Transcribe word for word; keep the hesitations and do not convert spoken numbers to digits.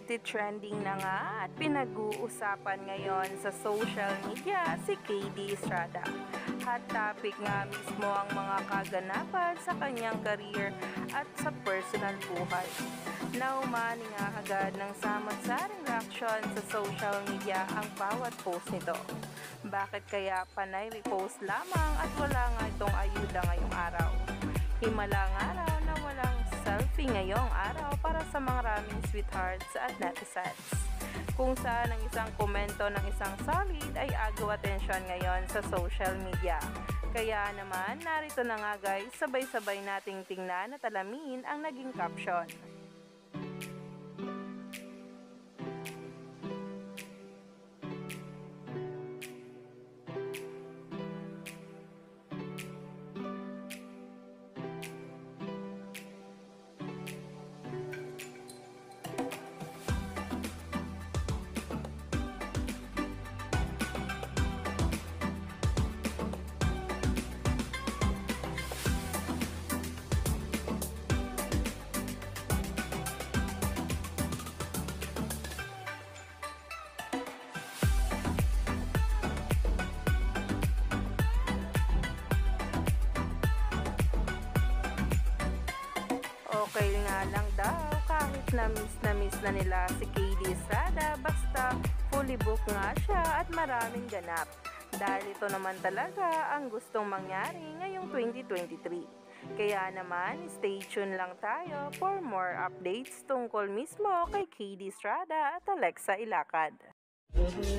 Nagti-trending na nga at pinag-uusapan ngayon sa social media si K D Estrada. Hot topic nga mismo ang mga kaganapan sa kanyang career at sa personal buhay. Naumani nga agad ng samot-saring reaksyon sa social media ang bawat post nito. Bakit kaya panay repost lamang at wala nga itong ayuda ngayong araw? Himalang araw na walang selfie ngayong araw para sa mga maraming sweethearts at netizens. Kung saan ang isang komento ng isang solid ay agaw atensyon ngayon sa social media. Kaya naman, narito na nga guys, sabay-sabay nating tingnan at alamin ang naging caption. Okay nga lang daw kahit na miss na miss na nila si K D Estrada basta fully book nga siya at maraming ganap. Dahil ito naman talaga ang gustong mangyari ngayong twenty twenty-three. Kaya naman stay tuned lang tayo for more updates tungkol mismo kay K D Estrada at Alexa Ilacad.